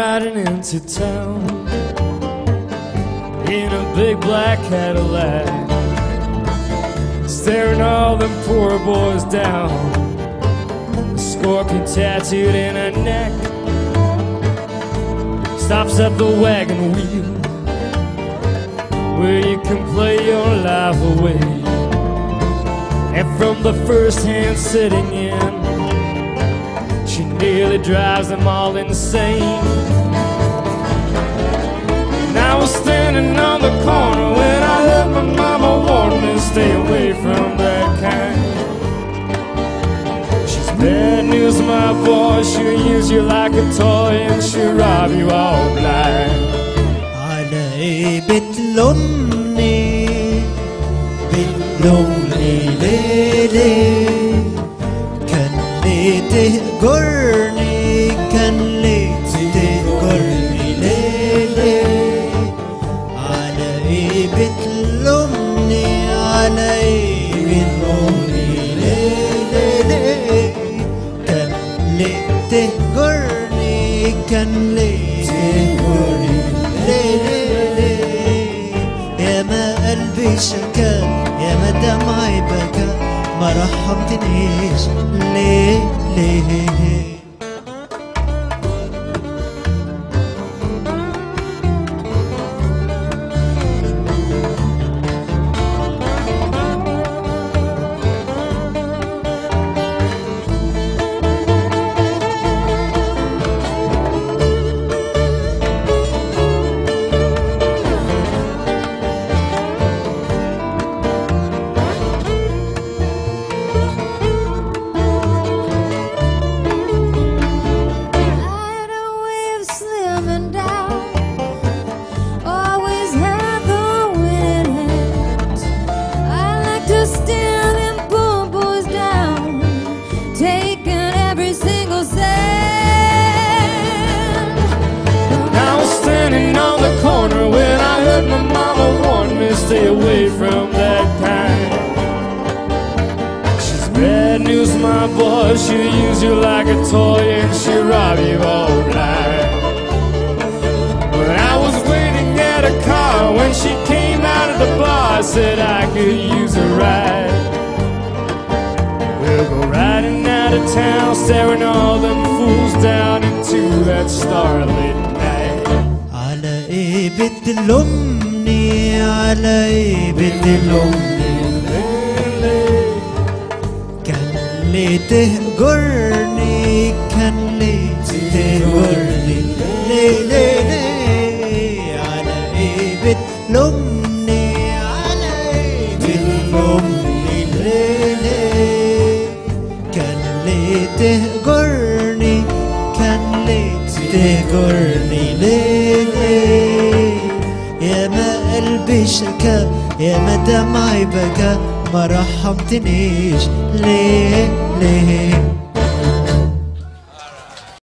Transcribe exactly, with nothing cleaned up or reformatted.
riding into town in a big black Cadillac, staring all them poor boys down, a scorpion tattooed in her neck, stops at the wagon wheel where you can play your life away. And from the first hand sitting in, she nearly drives them all insane. And I was standing on the corner when I heard my mama warn me, stay away from that kind. She's bad news, my boy, she'll use you like a toy and she'll rob you all blind. على بتلومني بتلومني ليلي، كان ليه تهجرني، كان ليه تهجرني ليلي. على ايه بتلومني، على ايه بتلومني ليلي، كان ليه تهجرني، كان ليه تهجرني ليلي. يا ما قلبي شكا، يا ما دمعي بكى، ما رحمتنيش ليه ليه. Stay away from that kind. She's bad news, my boy, she'll use you like a toy and she'll rob you all blind. When I was waiting at a car when she came out of the bar, I said I could use a ride. We'll go riding out of town, staring all them fools down into that starlit night. على ايه بتلومني، على ايه بتلومني ليلي، كان ليه تهجرني، كان ليه تهجرني ليلي. على ايه بتلومني، على ايه بتلومني ليلي، كان ليه تهجرني، كان ليه تهجرني ليلي. يا ما قلبي شكا، يا ما دمعي بكى، ما رحمتنيش ليه ليه.